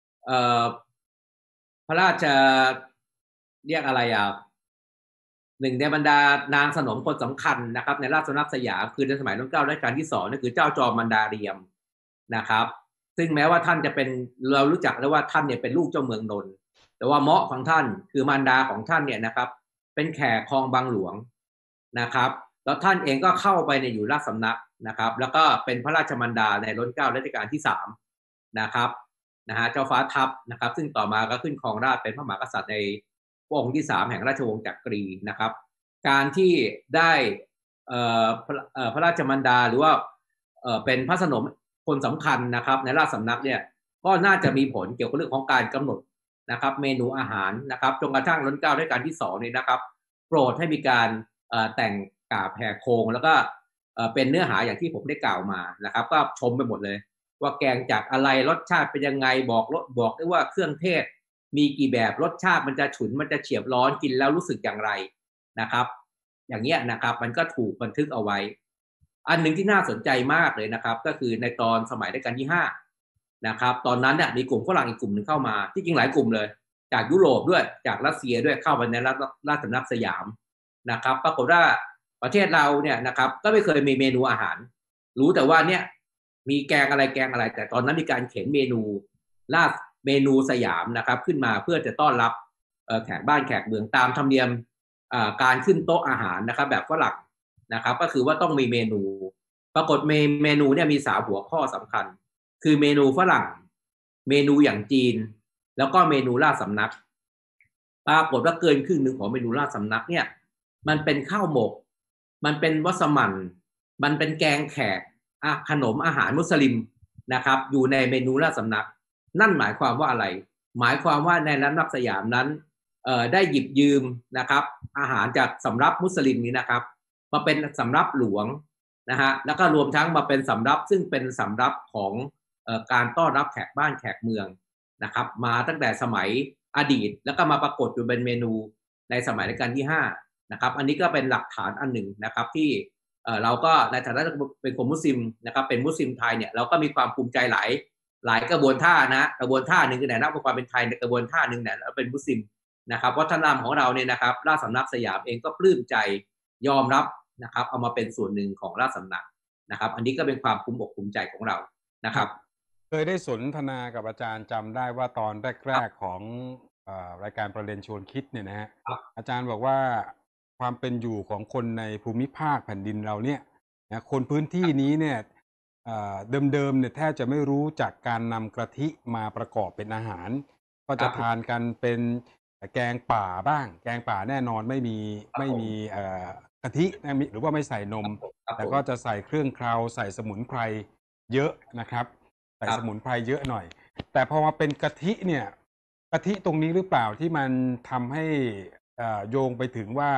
พระราชเรียกอะไรอ่ะหนึ่งในบรรดานางสนมคนสำคัญนะครับในราชสำนักสยามคือในสมัยรัชกาลรัชกาลที่สองนั่นคือเจ้าจอมมันดาเรียมนะครับซึ่งแม้ว่าท่านจะเป็นเรารู้จักแล้วว่าท่านเนี่ยเป็นลูกเจ้าเมืองนนท์แต่ว่าเมาะของท่านคือมารดาของท่านเนี่ยนะครับเป็นแขกคลองบางหลวงนะครับแล้วท่านเองก็เข้าไปในอยู่ราชสำนักนะครับแล้วก็เป็นพระราชมารดาในรัชกาลรัชกาลที่สามนะครับนะฮะเจ้าฟ้าทัพนะครับซึ่งต่อมาก็ขึ้นครองราชย์เป็นพระมหากษัตริย์ในพระองค์ที่สามแห่งราชวงศ์จักรีนะครับการที่ได้พระราชมารดาหรือว่าเป็นพระสนมคนสำคัญนะครับในราชสำนักเนี่ยก็น่าจะมีผลเกี่ยวกับเรื่องของการกำหนดนะครับเมนูอาหารนะครับจนกระทั่งรัชกาลรัชกาลที่สองนี่นะครับโปรดให้มีการแต่งกาบแห่โคงแล้วก็เป็นเนื้อหาอย่างที่ผมได้กล่าวมานะครับก็ชมไปหมดเลยว่าแกงจากอะไรรสชาติเป็นยังไงบอกรสบอกได้ว่าเครื่องเทศมีกี่แบบรสชาติมันจะฉุนมันจะเฉียบร้อนกินแล้วรู้สึกอย่างไรนะครับอย่างเงี้ยนะครับมันก็ถูกบันทึกเอาไว้อันหนึ่งที่น่าสนใจมากเลยนะครับก็คือในตอนสมัยรัชกาลที่ห้านะครับตอนนั้นเนี่ยมีกลุ่มฝรั่งอีกกลุ่มหนึ่งเข้ามาที่จริงหลายกลุ่มเลยจากยุโรปด้วยจากรัสเซียด้วยเข้ามาในราชสำนักสยามนะครับปรากฏว่าประเทศเราเนี่ยนะครับก็ไม่เคยมีเมนูอาหารรู้แต่ว่าเนี่ยมีแกงอะไรแกงอะไรแต่ตอนนั้นมีการเขียนเมนูราชเมนูสยามนะครับขึ้นมาเพื่อจะต้อนรับแขกบ้านแขกเมืองตามธรรมเนียมการขึ้นโต๊ะอาหารนะครับแบบฝรั่งนะครับก็คือว่าต้องมีเมนูปรากฏเมนูเนี่ยมีสามหัวข้อสำคัญคือเมนูฝรั่งเมนูอย่างจีนแล้วก็เมนูราชสำนักปรากฏว่าเกินครึ่งหนึ่งของเมนูราชสำนักเนี่ยมันเป็นข้าวหมกมันเป็นมัสมั่นมันเป็นแกงแขกขนมอาหารมุสลิมนะครับอยู่ในเมนูราชสำนักนั่นหมายความว่าอะไรหมายความว่าในรัฐนักสยามนั้นได้หยิบยืมนะครับอาหารจากสำรับมุสลิมนี้นะครับมาเป็นสำรับหลวงนะฮะแล้วก็รวมทั้งมาเป็นสำรับซึ่งเป็นสำรับของการต้อนรับแขกบ้านแขกเมืองนะครับมาตั้งแต่สมัยอดีตแล้วก็มาปรากฏอยู่เป็นเมนูในสมัยรัชกาลที่ห้านะครับอันนี้ก็เป็นหลักฐานอันหนึ่งนะครับที่เราก็ในฐานะเป็นคนมุสลิมนะครับเป็นมุสลิมไทยเนี่ยเราก็มีความภูมิใจหลายหลายกระบวนท่านะกระบวนท่าหนึ่งคือไหนนับความเป็นไทยในกระบวนท่าหนึ่งเนี่ยเราเป็นมุสลิมนะครับวัฒนธรรมของเราเนี่ยนะครับราชสำนักสยามเองก็ปลื้มใจยอมรับนะครับเอามาเป็นส่วนหนึ่งของราชสำนักนะครับอันนี้ก็เป็นความภูมิอกภูมิใจของเรานะครับเคยได้สนทนากับอาจารย์จำได้ว่าตอนแรกๆของรายการประเด็นชวนคิดเนี่ยนะฮะอาจารย์บอกว่าความเป็นอยู่ของคนในภูมิภาคแผ่นดินเราเนี่ยนะคนพื้นที่นี้เนี่ยเดิมๆเนี่ยแทบจะไม่รู้จักการนำกะทิมาประกอบเป็นอาหารก็จะทานกันเป็นแกงป่าบ้างแกงป่าแน่นอนไม่มีไม่มีกะทิหรือว่าไม่ใส่นมแต่ก็จะใส่เครื่องเคราใส่สมุนไพรเยอะนะครับใส่สมุนไพรเยอะหน่อยแต่พอมาเป็นกะทิเนี่ยกะทิตรงนี้หรือเปล่าที่มันทำให้โยงไปถึงว่า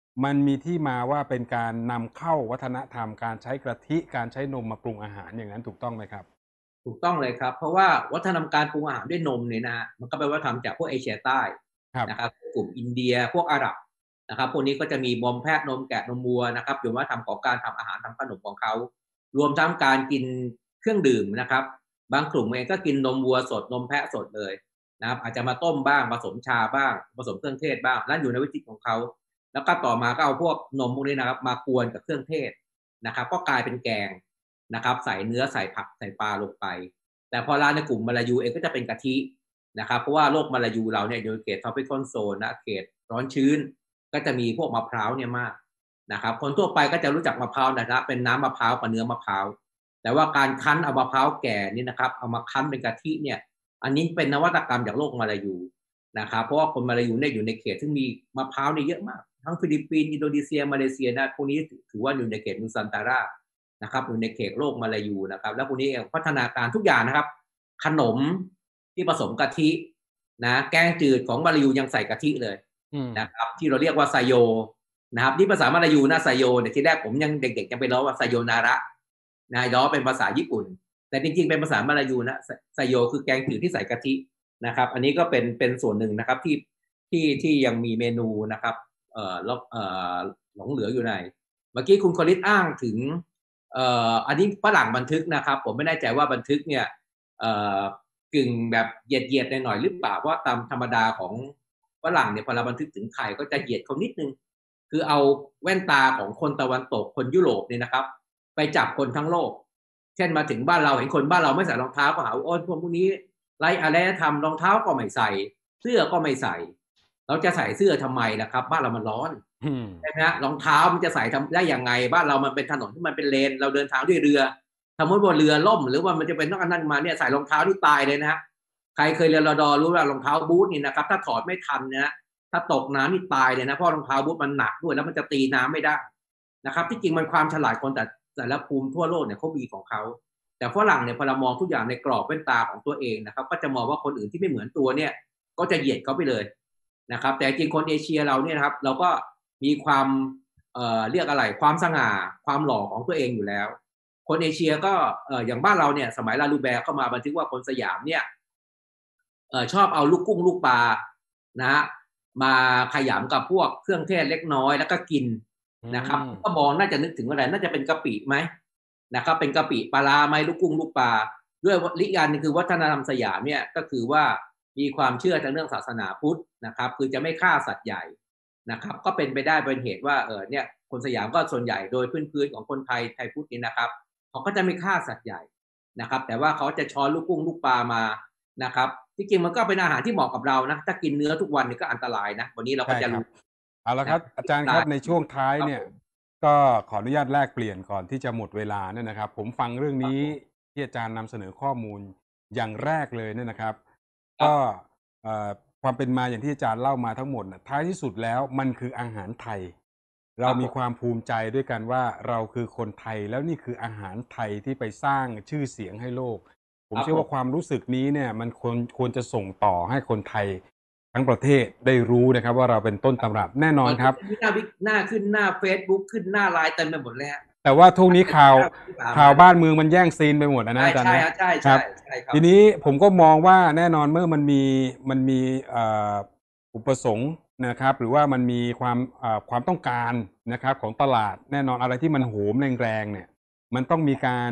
มันมีที่มาว่าเป็นการนำเข้าวัฒนธรรมการใช้กะทิการใช้นมมาปรุงอาหารอย่างนั้นถูกต้องไหมครับถูกต้องเลยครับเพราะว่าวัฒนธรรมการปรุงอาหารด้วยนมเนี่ยนะฮะมันก็เป็นวัฒนธรรมจากพวกเอเชียใต้ครับนะครับกลุ่มอินเดียพวกอาหรับนะครับพวกนี้ก็จะมีนมแพะนมแกะนมวัวนะครับอยู่วัฒนธรรมของการทำอาหารทำขนมของเขารวมทั้งการกินเครื่องดื่มนะครับบางกลุ่มเองก็กินนมวัวสดนมแพะสดเลยนะครับอาจจะมาต้มบ้างผสมชาบ้างผสมเครื่องเทศบ้างนั่นอยู่ในวิธีของเขาแล้วก็ต่อมาก็เอาพวกนมพวกนี้นะครับมากวนกับเครื่องเทศนะครับก็กลายเป็นแกงนะครับใส่เนื้อใส่ผักใส่ปลาลงไป แต่พอร้านในกลุ่มมาลายูเองก็จะเป็นกะทินะครับเพราะว่าโลกมาลายูเราเนี่ยอยู่ในเขต tropical zone นะเขตร้อนชื้นก็จะมีพวกมะพร้าวเนี่ยมากนะครับคนทั่วไปก็จะรู้จักมะพร้าวนะครับเป็นน้ำมะพร้าวกับเนื้อมะพร้าวแต่ว่าการคั้นเอามะพร้าวแก่นี่นะครับเอามาคั้นเป็นกะทิเนี่ยอันนี้เป็นนวัตกรรมจากโลกมาลายูนะครับเพราะว่าคนมาลายูเนี่ยอยู่ในเขตซึ่งมีมะพร้าวเนี่ยเยอะมากทั้งฟิลิปปินส์อินโดนีเซียมาเลเซียนะพวกนี้ถือว่าอยู่ในเขตนูซันตารานะครับอยู่ในเขตโลกมาลายูนะครับแล้วพวกนี้เองพัฒนาการทุกอย่างนะครับขนมที่ผสมกะทินะแกงจืดของมาลายูยังใส่กะทิเลยนะครับที่เราเรียกว่าไซโยนะครับที่ภาษามาลายูนะไซโยเนี่ยที่แรกผมยังเด็กๆยังไปล้อว่าไซโยนาระนะล้อเป็นภาษาญี่ปุ่นแต่จริงๆเป็นภาษามาลายูนะไซโยคือแกงจืดที่ใส่กะทินะครับอันนี้ก็เป็นเป็นส่วนหนึ่งนะครับที่ที่ที่ยังมีเมนูนะครับเอ่อเอ่อหลงเหลืออยู่ในเมื่อกี้คุณคลิตอ้างถึงเอ่ออันนี้ฝรั่งบันทึกนะครับผมไม่แน่ใจว่าบันทึกเนี่ยเอ่อกึ่งแบบเหยียดเหยียดหน่อยหรือเปล่าเพราะตามธรรมดาของฝรั่งเนี่ยพอเราบันทึกถึงไทยก็จะเหยียดเขานิดนึงคือเอาแว่นตาของคนตะวันตกคนยุโรปเนี่ยนะครับไปจับคนทั้งโลกเช่นมาถึงบ้านเราเห็นคนบ้านเราไม่ใส่รองเท้าก็หาโอ้ยพวกพวกนี้ไร้อะไรทำรองเท้าก็ไม่ใส่เสื้อก็ไม่ใส่เราจะใส่เสื้อทำไมล่ะครับบ้านเรามันร้อนใช่ไหมฮะรองเท้ามันจะใส่ทำได้ยังไงบ้านเรามันเป็นถนนที่มันเป็นเลนเราเดินทางด้วยเรือสมมติว่าเรือล่มหรือว่ามันจะเป็นต้องนั่งมาเนี่ยใส่รองเท้าที่ตายเลยนะฮะใครเคยเรียนรอดอรู้ว่ารองเท้าบูทนี่นะครับถ้าถอดไม่ทันเนี่ยถ้าตกน้ำนี่ตายเลยนะเพราะรองเท้าบูทมันหนักด้วยแล้วมันจะตีน้ำไม่ได้นะครับที่จริงมันความฉลาดคนแต่แต่ละภูมิทั่วโลกเนี่ยเขามีของเขาแต่ฝรั่งเนี่ยพอเรามองทุกอย่างในกรอบแว่นตาของตัวเองนะครับก็จะมองว่าคนอื่นที่ไม่เหมือนตัวเนี่ยก็จะเหยียดเขาไปเลยนะครับแต่จริงคนเอเชียเราเนี่ยนะครับเราก็มีความเอ่อเรียกอะไรความสง่าความหล่อของตัวเองอยู่แล้วคนเอเชียก็เอ่ออย่างบ้านเราเนี่ยสมัยลาลูแบร์เข้ามาบันทึกว่าคนสยามเนี่ยเอ่อชอบเอาลูกกุ้งลูกปลานะฮะมาขยำกับพวกเครื่องเทศเล็กน้อยแล้วก็กินนะครับก็มองน่าจะนึกถึงอะไรน่าจะเป็นกะปิไหมนะครับเป็นกะปิปลาไหมลูกกุ้งลูกปลาด้วยลิยานนึงคือวัฒนธรรมสยามเนี่ยก็คือว่ามีความเชื่อทางเรื่องศาสนาพุทธนะครับคือจะไม่ฆ่าสัตว์ใหญ่นะครับก็เป็นไปได้เป็นเหตุว่าเออเนี่ยคนสยามก็ส่วนใหญ่โดยพื้นๆของคนไทยไทยพุทธนี่นะครับเขาก็จะไม่ฆ่าสัตว์ใหญ่นะครับแต่ว่าเขาจะช้อนลูกกุ้งลูกปลามานะครับที่จริงมันก็เป็นอาหารที่เหมาะกับเรานะถ้ากินเนื้อทุกวันนี่ก็อันตรายนะวันนี้เราก็จะรู้เอาละครับอาจารย์ครับในช่วงท้ายเนี่ยก็ขออนุญาตแลกเปลี่ยนก่อนที่จะหมดเวลาเนี่ยนะครับผมฟังเรื่องนี้ที่อาจารย์นำเสนอข้อมูลอย่างแรกเลยเนี่ยนะครับก็ความเป็นมาอย่างที่อาจารย์เล่ามาทั้งหมดท้ายที่สุดแล้วมันคืออาหารไทยเรามีความภูมิใจด้วยกันว่าเราคือคนไทยแล้วนี่คืออาหารไทยที่ไปสร้างชื่อเสียงให้โลกผมเชื่อว่าความรู้สึกนี้เนี่ยมันควรควรจะส่งต่อให้คนไทยทั้งประเทศได้รู้นะครับว่าเราเป็นต้นตำรับแน่นอนครับหน้าหน้าขึ้นหน้า Facebook ขึ้นหน้าไลน์เต็มไปหมดแล้วแต่ว่าทุกนี้ข่าวข่าวบ้านเมืองมันแย่งซีนไปหมดนะอาจารย์นะใช่ใช่ใช่ทีนี้ผมก็มองว่าแน่นอนเมื่อมันมีมันมีอุปสงค์นะครับหรือว่ามันมีความความต้องการนะครับของตลาดแน่นอนอะไรที่มันโหมแรงๆเนี่ยมันต้องมีการ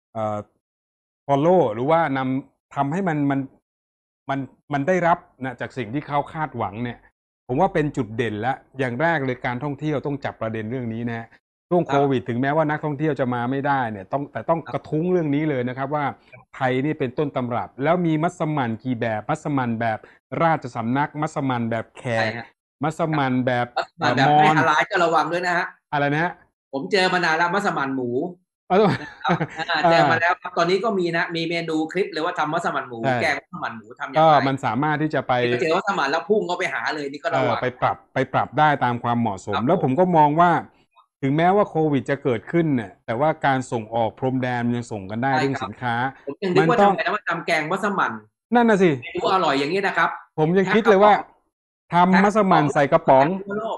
follow หรือว่านำทำให้มันมันมันมันได้รับนะจากสิ่งที่เขาคาดหวังเนี่ยผมว่าเป็นจุดเด่นและอย่างแรกเลยการท่องเที่ยวต้องจับประเด็นเรื่องนี้นะช่วงโควิดถึงแม้ว่านักท่องเที่ยวจะมาไม่ได้เนี่ยต้องแต่ต้องกระทุ้งเรื่องนี้เลยนะครับว่าไทยนี่เป็นต้นตำรับแล้วมีมัสมั่นกี่แบบมัสมั่นแบบราชสำนักมัสมั่นแบบแขกมัสมั่นแบบมอญอะไรก็ระวังด้วยนะฮะอะไรนะฮะผมเจอมานานแล้วมัสมั่นหมูเจอมาแล้วตอนนี้ก็มีนะมีเมนูคลิปเลยว่าทำมัสมั่นหมูแกงมัสมั่นหมูทำยังไงก็มันสามารถที่จะไปเจอมัสมั่นแล้วพุ่งก็ไปหาเลยนี่ก็ระวังไปปรับไปปรับได้ตามความเหมาะสมแล้วผมก็มองว่าถึงแม้ว่าโควิดจะเกิดขึ้นเนี่ยแต่ว่าการส่งออกพรมแดนยังส่งกันได้เรื่องสินค้ามันต้องทำไงว่าทำแกงมัสมั่นนั่นน่ะสิดูอร่อยอย่างนี้นะครับผมยังคิดเลยว่าทำมัสมั่นใส่กระป๋อง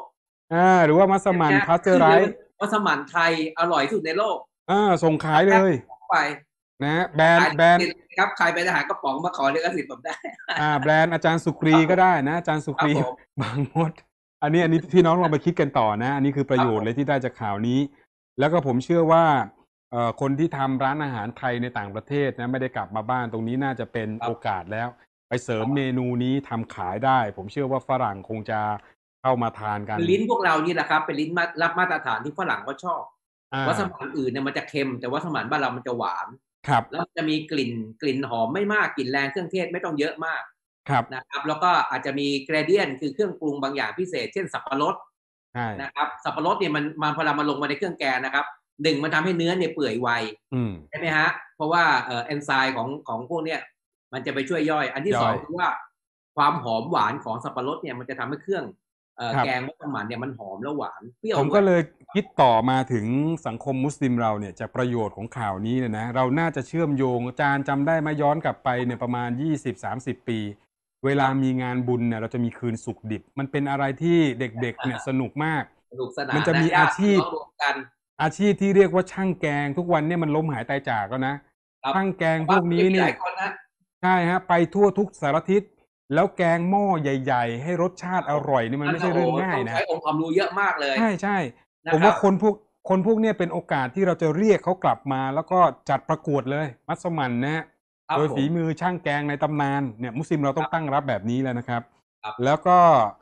อ่าหรือว่ามัสมั่นพาสเจอร์ไรซ์มัสมั่นไทยอร่อยสุดในโลกอ่าส่งขายเลยไปนะแบรนด์แบรนด์ครับใครไปทหารกระป๋องมาขอลิขสิทธิ์ผมได้อ่าแบรนด์อาจารย์สุกรีก็ได้นะอาจารย์สุกรีบางมดอันนี้อันนี้พี่น้องลองไปคิดกันต่อนะอันนี้คือประโยชน์เลยที่ได้จากข่าวนี้แล้วก็ผมเชื่อว่าเอ่อคนที่ทำร้านอาหารไทยในต่างประเทศนะไม่ได้กลับมาบ้านตรงนี้น่าจะเป็นโอกาสแล้วไปเสริมเมนูนี้ทำขายได้ผมเชื่อว่าฝรั่งคงจะเข้ามาทานกันลิ้นพวกเรานี่แหละครับเป็นลิ้นรับมาตรฐานที่ฝรั่งก็ชอบวัสดุอื่นเนี่ยมันจะเค็มแต่วัสดุบ้านเรามันจะหวานครับแล้วจะมีกลิ่นกลิ่นหอมไม่มากกลิ่นแรงเครื่องเทศไม่ต้องเยอะมากครับนะครับแล้วก็อาจจะมีเกรเดียนคือเครื่องปรุงบางอย่างพิเศษเช่นสับปะรดนะครับสับปะรดเนี่ยมันมันพอเรามาลงมาในเครื่องแกงนะครับหนึ่งมันทำให้เนื้อเนี่ยเปื่อยไวใช่ไหมฮะเพราะว่าเอ่อเอนไซม์ของของพวกเนี้ยมันจะไปช่วยย่อยอันที่สองคือว่าความหอมหวานของสับปะรดเนี่ยมันจะทำให้เครื่องแกงมัสมั่นเนี่ยมันหอมแล้วหวานเปรี้ยวผมก็เลยคิดต่อมาถึงสังคมมุสลิมเราเนี่ยจากประโยชน์ของข่าวนี้เนี่ยนะเราน่าจะเชื่อมโยงอาจารย์จำได้ไหมย้อนกลับไปเนี่ยประมาณ ยี่สิบถึงสามสิบ ปีเวลามีงานบุญเนี่ยเราจะมีคืนสุกดิบมันเป็นอะไรที่เด็กๆเนี่ยสนุกมากมันจะมีอาชีพอาชีพที่เรียกว่าช่างแกงทุกวันเนี่ยมันล้มหายตายจากแล้วนะช่างแกงพวกนี้เนี่ยใช่ฮะไปทั่วทุกสารทิศแล้วแกงหม้อใหญ่ๆให้รสชาติอร่อยนี่มันไม่ใช่เรื่องง่ายนะใช้องค์ความรู้เยอะมากเลยใช่ใช่ผมว่าคนพวกคนพวกนี้เป็นโอกาสที่เราจะเรียกเขากลับมาแล้วก็จัดประกวดเลยมัสมั่นนะฮะโดยฝีมือช่างแกงในตำนานเนี่ยมุสลิมเราต้องตั้งรับแบบนี้แล้วนะครับแล้วก็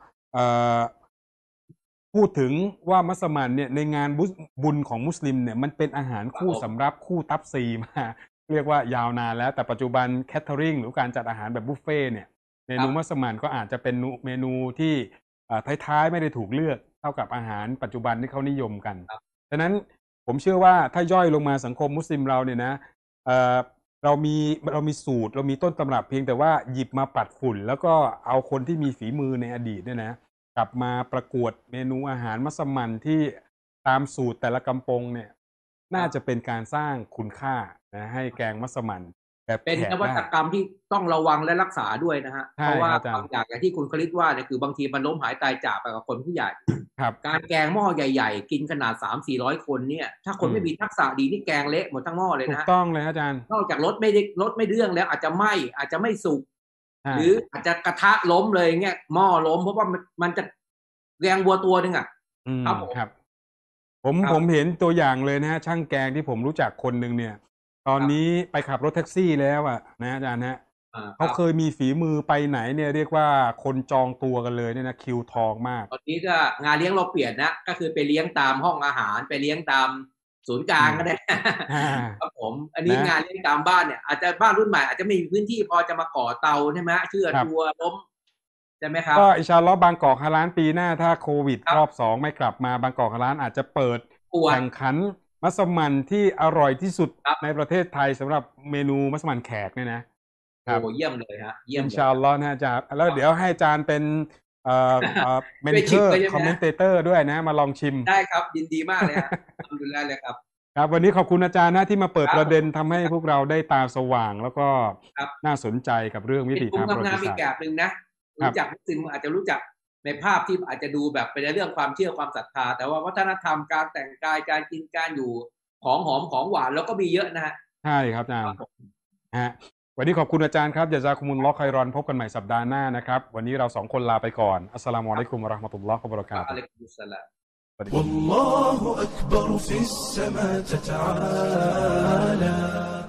พูดถึงว่ามัสมั่นเนี่ยในงานบุญของมุสลิมเนี่ยมันเป็นอาหารคู่สำรับคู่ตับซีมาเรียกว่ายาวนานแล้วแต่ปัจจุบันแคทเทอริงหรือการจัดอาหารแบบบุฟเฟ่เนี่ยเมนูมัสมั่นก็อาจจะเป็นเมนูที่ท้ายๆไม่ได้ถูกเลือกเท่ากับอาหารปัจจุบันที่เขานิยมกันฉะนั้นผมเชื่อว่าถ้าย่อยลงมาสังคมมุสลิมเราเนี่ยนะ เอ่อเรามีเรามีสูตรเรามีต้นตำรับเพียงแต่ว่าหยิบมาปัดฝุ่นแล้วก็เอาคนที่มีฝีมือในอดีตเนี่ยนะกลับมาประกวดเมนูอาหารมัสมั่นที่ตามสูตรแต่ละกำปงเนี่ยน่าจะเป็นการสร้างคุณค่านะให้แกงมัสมั่นแบบเป็นนวัตกรรมที่ต้องระวังและรักษาด้วยนะฮะเพราะว่าบางอย่างอย่างที่คุณคลิตว่าเนี่ยคือบางทีมันล้มหายตายจากไปกับคนผู้ใหญ่การแกงหม้อใหญ่ๆกินขนาด สามถึงสี่ร้อย คนเนี่ยถ้าคนไม่มีทักษะดีนี่แกงเละหมดทั้งหม้อเลยนะถูกต้องเลยอาจารย์นอกจากรสไม่ได้รสไม่เรื่องแล้วอาจจะไหม้อาจจะไม่สุกหรืออาจจะกระทะล้มเลยเงี้ยหม้อล้มเพราะว่ามันจะแกงวัวตัวนึงอ่ะครับครับผมผมเห็นตัวอย่างเลยนะฮะช่างแกงที่ผมรู้จักคนหนึ่งเนี่ยตอนนี้ไปขับรถแท็กซี่แล้วอ่ะนะอาจารย์ฮะเขาเคยมีฝีมือไปไหนเนี่ยเรียกว่าคนจองตัวกันเลยเนี่ยนะคิวทองมากตอนนี้ก็งานเลี้ยงเราเปลี่ยนนะก็คือไปเลี้ยงตามห้องอาหารไปเลี้ยงตามศูนย์กลางก็ได้ครับผมอันนี้งานเลี้ยงตามบ้านเนี่ยอาจจะบ้านรุ่นใหม่อาจจะไม่มีพื้นที่พอจะมาก่อเตาใช่ไหมเชื่อทัวล้มใช่ไหมครับก็อินชาอัลลอฮ์บางกอกฮาลาลปีหน้าถ้าโควิดรอบสองไม่กลับมาบางกอกฮาลาลอาจจะเปิดแข่งขันมัสมั่นที่อร่อยที่สุดในประเทศไทยสำหรับเมนูมัสมั่นแขกเนี่ยนะโอ้เยี่ยมเลยฮะเยี่ยมอินชาอัลลอฮ์นะอาจารย์แล้วเดี๋ยวให้อาจารย์เป็นเอ่อเอ่อเมนเทอร์คอมเมนเตอร์ด้วยนะมาลองชิมได้ครับยินดีมากเลยครับทำดูแลเลยครับครับวันนี้ขอบคุณอาจารย์นะที่มาเปิดประเด็นทำให้พวกเราได้ตาสว่างแล้วก็น่าสนใจกับเรื่องวิถีทางประวัติศาสตร์อีกแบบนึงนะรู้จักมุสลิมอาจจะรู้จักในภาพที่อาจจะดูแบบเป็นเรื่องความเชื่อความศรัทธาแต่ว่าวัฒนธรรมการแต่งกายการกินการอยู่ของหอมของหวานแล้วก็มีเยอะนะฮะใช่ครับอาจารย์ฮะวันนี้ขอบคุณอาจารย์ครับยะซาคุมุลลอฮ์ค็อยรอนพบกันใหม่สัปดาห์หน้านะครับวันนี้เราสองคนลาไปก่อนอัสสลามุอะลัยกุมวะเราะห์มะตุลลอฮ์วะบะเราะกาตุฮ์ والله أكبر في السماء تتعالى